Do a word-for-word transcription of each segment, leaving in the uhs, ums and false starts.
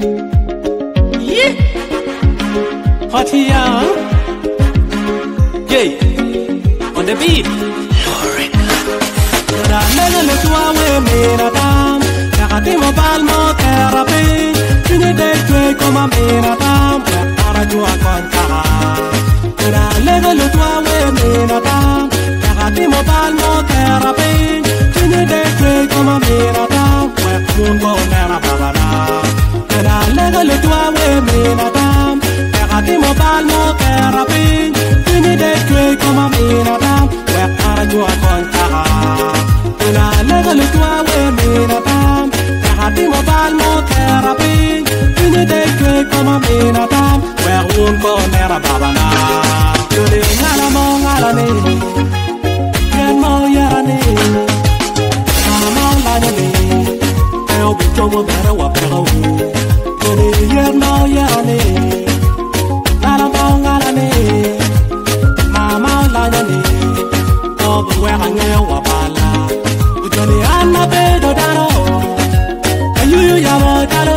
Yeah. Hot here. Yeah. On the beat. La nega le tua we mera tam. Cagati mo palmo therapy. Tu ne devi come mera tam. Para tua conta. La nega le tua we mera tam. Cagati mo palmo therapy. Tu ne devi come mera tam. Un go nera babana. La nega le tua we mera tam. Cagati mo palmo therapy. Tu ne devi come mera tam. Para tua conta. La lega le tua we mena tam. Cagati mo palmo therapy. Tu ne devi come mena tam. Where un go nera babana. Tu ne ngala mo ngala ne. Ken mo yara ne. Mama la ne. Eu bicho mo bera wa pero. Tu ne yer mo yara ne. Ngala mo ngala ne. Mama la ne. Oh, but where I know wa bala. Johnny Anna Bedo Dano, and you Yamo Dano,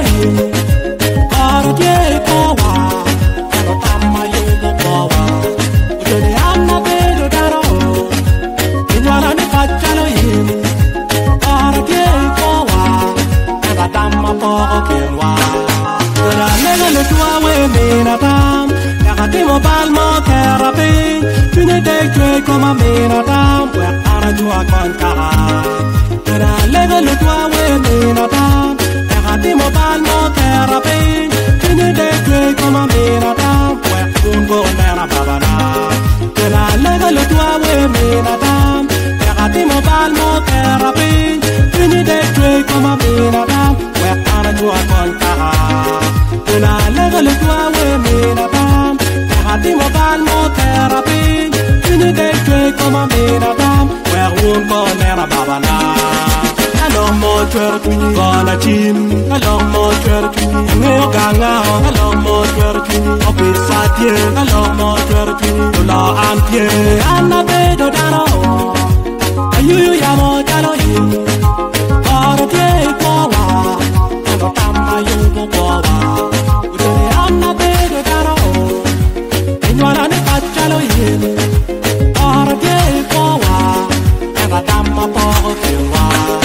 or Jay Powa, and a Tama Yugo Powa. Johnny Anna Bedo Dano, in one of the Pachano, or Jay Powa, and a Tama Powa. But I never let you away, Minatam, Nakatimo Palmo Therapy, Trinity come a Minatam, where are you a contact? La lega le tua we mena tam. Cagati mo palmo therapy. Tu ne devi come mena tam. Un go nera babana. La lega le tua we mena tam. Cagati mo palmo therapy. Tu ne devi come mena tam. Para tua conta. La lega le tua we mena tam. Cagati mo palmo therapy. Tu ne devi come mena tam. Un go nera babana. Along more turkey, gonna team. Along more turkey, no ganga. Along more turkey, up beside you. Along more turkey, to la ampie. Anna Bedo Dano, and you yamo Dano in. Or a day Powa, and a Tama Yugo Powa. Anna Bedo Dano, and you are on the Pachalo in. Or a day Powa, and a Tama Powa.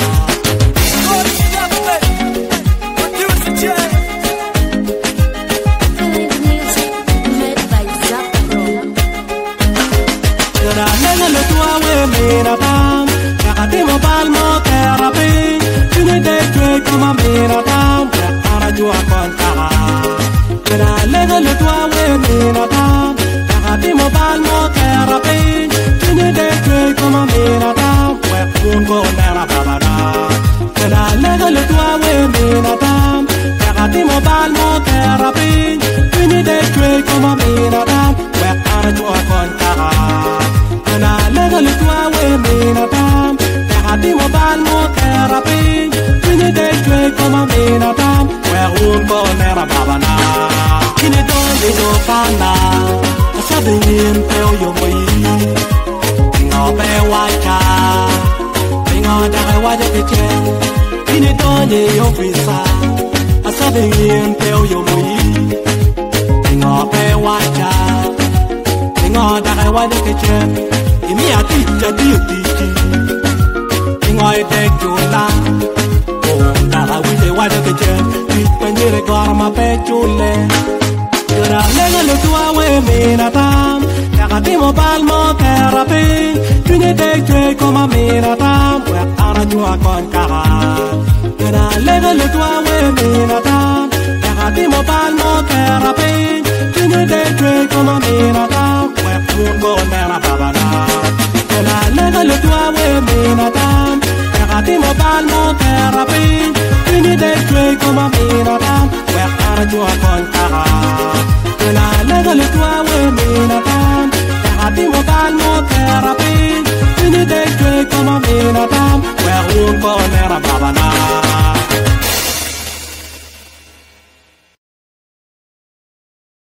Mena tam, cagati mo palmo therapy. Tu ne devi come mena tam. Para giù a conta. La lega le tua we mena tam. Cagati mo palmo therapy. Tu ne devi come mena tam. Un go nera babana. La lega le tua we mena tam. Cagati mo palmo therapy. Tu ne devi come mena tam. Para giù a conta. La lega le tua we mena tam. Cagati mo palmo therapy. Tu ne devi come mena tam. Where un go nera babana. Chi ne dove do fana. Sabe in peo yo moi. Tingo pe wacha. Tingo da wa de che. Chi ne dove yo frisa. Sabe in peo yo moi. Tingo pe wacha. Tingo da wa de che. Imi a tita dio titi. Ingoi te chula. Oh, dara wite wade ke chen. Tit penjere gorma pe chule. Yura lega le tua we mena tam. Cagati mo palmo therapy. Tu ne devi come mena tam. Where are you a concara? Yura lega le tua we mena tam. Cagati mo palmo therapy. Tu ne devi come mena tam. Where un go nera babana. La lega le tua we mena tam. Cagati mo palmo therapy. Tu ne devi come mena tam. Where are you a concara? La lega le tua we mena tam. Cagati mo palmo therapy. Tu ne devi come mena tam. Where un go nera babana.